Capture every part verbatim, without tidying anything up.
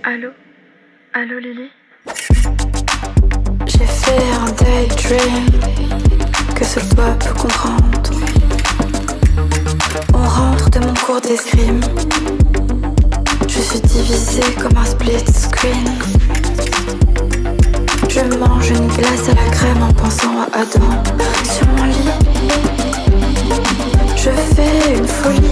Allô? Allô Lily? J'ai fait un daydream que seul toi peux comprendre. On rentre de mon cours d'escrime. Je suis divisée comme un split screen. Je mange une glace à la crème en pensant à Adam sur mon lit. Je fais une folie.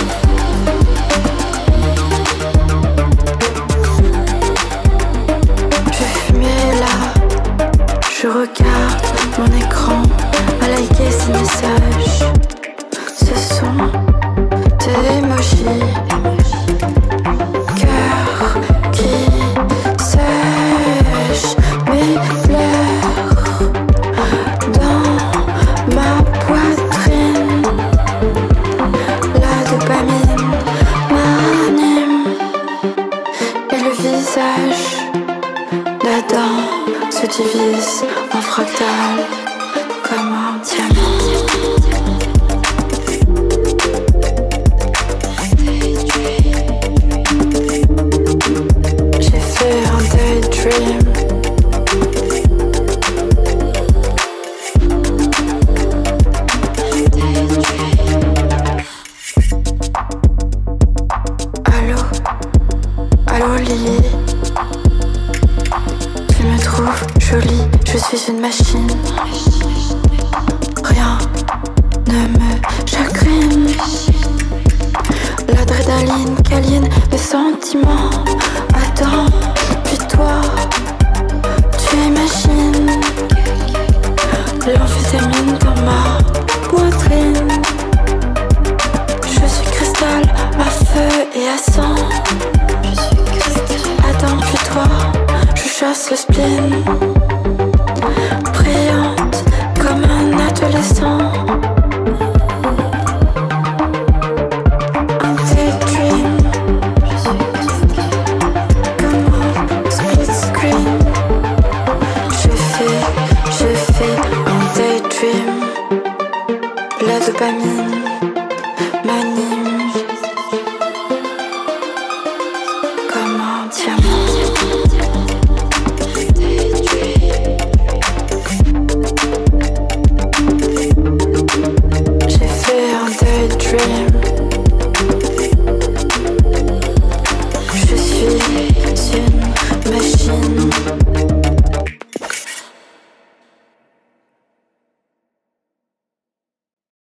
Je fumais là. Je regarde mon écran à liker ces messages. Ce sont des emojis. Cœur qui sèche mes pleurs dans ma poitrine. La dopamine m'anime et le visage d'Adam se divise en fractal comme un diamant. J'ai fait un daydream. Allô, allô Lily. Tu me trouves jolie, je suis une machine. Rien ne me chagrine. L'adrénaline câline mes sentiments. Attends, puis toi, tu imagines l'amphétamine dans ma poitrine. Je suis cristal à feu et à sang. Attends, puis toi, je chasse le spleen. Brillante comme un adolescent. Un daydream comme un split screen. Je fais, je fais un daydream. La dopamine